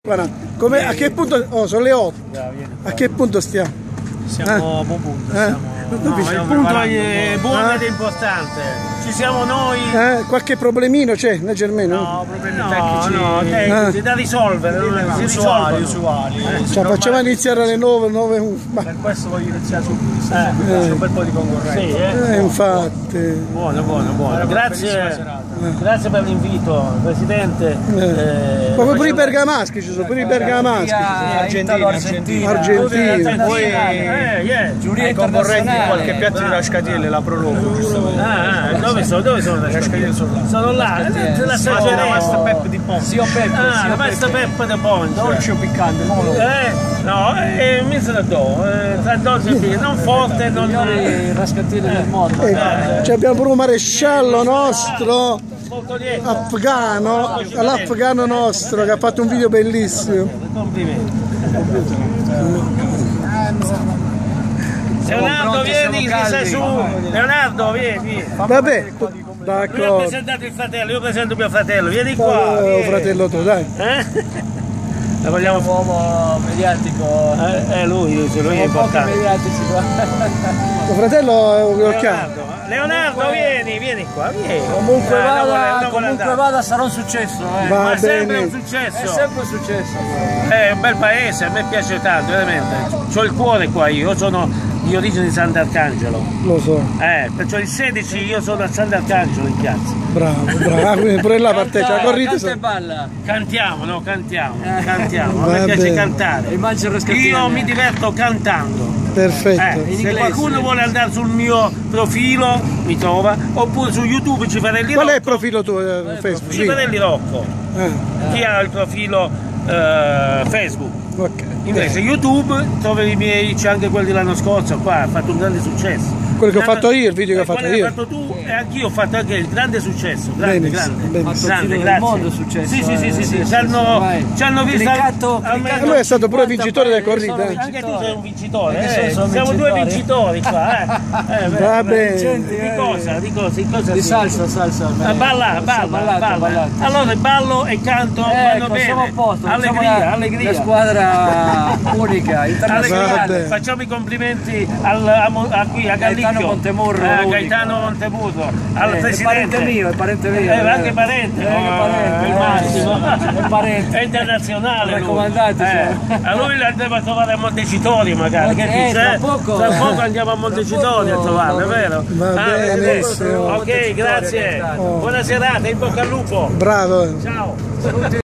Guarda, a che punto? Oh, sono le 8. A che punto stiamo? Siamo a buon punto. No, il punto è buono ed importante. Ci siamo noi. Qualche problemino c'è, leggermente? No, problemi tecnici da risolvere. Usuali. Cioè, facciamo iniziare alle 9. Per questo voglio iniziare subito. C'è un bel po' di concorrenza. Infatti. Buono. Grazie per l'invito, Presidente. Proprio pure i bergamaschi ci sono, pure i bergamaschi. Argentini. Poi ai concorrenti qualche piatto di rascatielle, la prologo giustamente. Dove sono le rascatielle? Sono là, la Master Pep di Ponte. La Master Pep di Ponte. Dolce o piccante? No, mi se la do. Tra dolce e piccante, non forte, non rascatielle del mondo. Abbiamo pure un maresciallo nostro afghano, l'afghano nostro che ha fatto un video bellissimo. Complimenti. Leonardo, vieni, che sei su. Leonardo, vieni. Vabbè, d'accordo. Lui ha presentato il fratello, io presento mio fratello, vieni qua. Fratello tuo, dai. La vogliamo un uomo mediatico. Lui è importante. Tuo fratello lo chiama. Leonardo, vieni qua, vieni. Comunque vada, sarà un successo. Ma è sempre un successo. È sempre un successo. È un bel paese, a me piace tanto, veramente. C'ho il cuore qua io sono di origine di Sant'Arcangelo. Lo so. Perciò il 16 io sono a Sant'Arcangelo in piazza. Bravo. Quindi pure là partecipa, corrite. E balla. Cantiamo. A me piace cantare. Io mi diverto cantando. Perfetto. Se qualcuno vuole andare sul mio profilo mi trova, oppure su YouTube Cifarelli Rocco. Qual è il profilo tuo Facebook? Cifarelli Rocco. Chi ha il profilo Facebook? Okay. Invece YouTube trovi i miei, c'è anche quelli dell'anno scorso, qua ha fatto un grande successo. Quello che ho fatto io, il video che ho fatto io. Quello che hai fatto tu e anch'io ho fatto anche il grande successo. Grande. Grazie. Il mondo è successo. Sì. Ci hanno visto. Lui è stato pure vincitore del corrida. Anche tu sei un vincitore. Siamo due vincitori qua. Va bene. Di cosa? Di salsa. Balla. Allora ballo e canto, vanno bene. Siamo a posto. Allegria. La squadra unica, internazionale. Facciamo i complimenti qui a Gallicchio. Gaetano Montemurro, al Presidente. È parente mio. Anche parente. Il massimo. È parente. È internazionale. Raccomandate. A lui lo andremo a trovare a Montecitorio magari. Tra poco andiamo a Montecitorio a trovarlo, è vero? Va bene. Ok, grazie. Buona serata, in bocca al lupo. Bravo. Ciao.